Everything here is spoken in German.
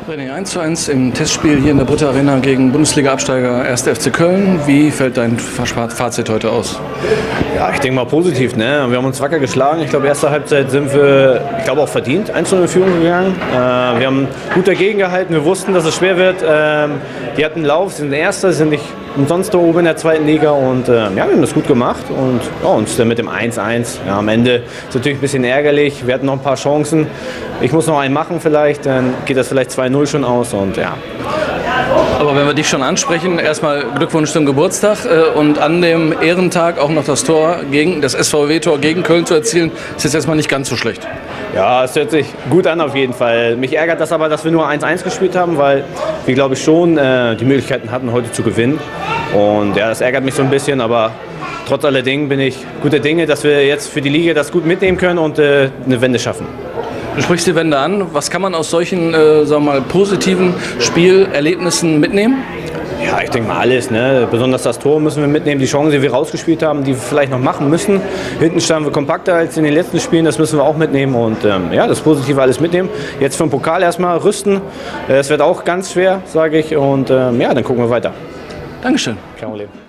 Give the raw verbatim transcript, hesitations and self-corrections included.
René, eins zu eins im Testspiel hier in der Britta Arena gegen Bundesliga-Absteiger erster F C Köln. Wie fällt dein Fazit heute aus? Ja, ich denke mal positiv. Ne? Wir haben uns wacker geschlagen. Ich glaube, erste Halbzeit sind wir, ich glaube auch verdient, eins zu null in Führung gegangen. Äh, wir haben gut dagegen gehalten. Wir wussten, dass es schwer wird. Ähm, die hatten Lauf, sind Erster, sind nicht umsonst da oben in der zweiten Liga. Und äh, ja, wir haben das gut gemacht. Und ja, uns mit dem eins eins. Ja, am Ende ist es natürlich ein bisschen ärgerlich. Wir hatten noch ein paar Chancen. Ich muss noch einen machen vielleicht, dann geht das vielleicht zwei null schon aus. Und ja. Aber wenn wir dich schon ansprechen, erstmal Glückwunsch zum Geburtstag äh, und an dem Ehrentag auch noch das Tor gegen das S V W-Tor gegen Köln zu erzielen, ist jetzt erstmal nicht ganz so schlecht. Ja, es hört sich gut an auf jeden Fall. Mich ärgert das aber, dass wir nur eins eins gespielt haben, weil wir, glaube ich, schon äh, die Möglichkeiten hatten, heute zu gewinnen. Und ja, das ärgert mich so ein bisschen, aber trotz alledem bin ich guter Dinge, dass wir jetzt für die Liga das gut mitnehmen können und äh, eine Wende schaffen. Du sprichst die Wende an. Was kann man aus solchen äh, sagen wir mal, positiven Spielerlebnissen mitnehmen? Ja, ich denke mal alles. Ne? Besonders das Tor müssen wir mitnehmen. Die Chancen, die wir rausgespielt haben, die wir vielleicht noch machen müssen. Hinten standen wir kompakter als in den letzten Spielen. Das müssen wir auch mitnehmen. Und ähm, ja, das Positive alles mitnehmen. Jetzt für den Pokal erstmal rüsten. Es wird auch ganz schwer, sage ich. Und ähm, ja, dann gucken wir weiter. Dankeschön. Kein Problem.